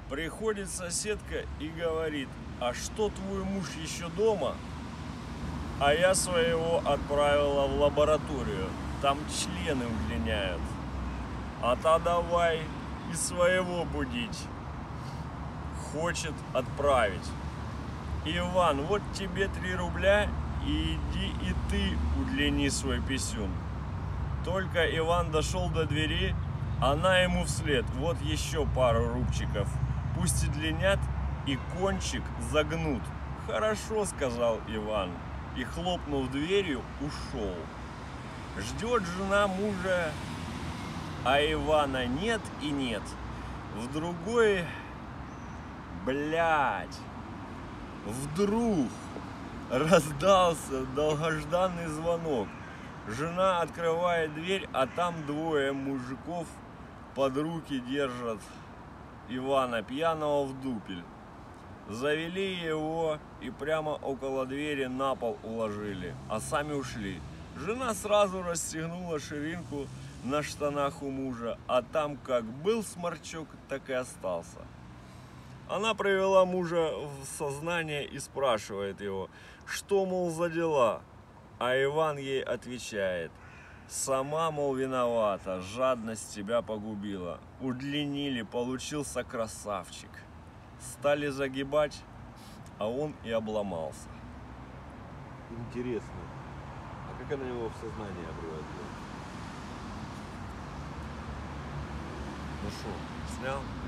Приходит соседка и говорит: а что, твой муж еще дома? А я своего отправила в лабораторию, там члены удлиняют. А та давай и своего будить. Хочет отправить. Иван, вот тебе 3 рубля, и иди и ты удлини свой писюн. Только Иван дошел до двери, она ему вслед: вот еще пару рубчиков. Пусть удлинят и кончик загнут. Хорошо, сказал Иван, и, хлопнув дверью, ушел. Ждет жена мужа, а Ивана нет и нет. В другой, вдруг раздался долгожданный звонок. Жена открывает дверь, а там 2 мужиков под руки держат Ивана пьяного в дупель. Завели его и прямо около двери на пол уложили, а сами ушли. Жена сразу расстегнула ширинку на штанах у мужа, а там как был сморчок, так и остался. Она привела мужа в сознание и спрашивает его, что, мол, за дела? А Иван ей отвечает: сама, мол, виновата, жадность тебя погубила. Удлинили, получился красавчик. Стали загибать, а он и обломался. Интересно. А как она его в сознание приводила? Ну что, снял?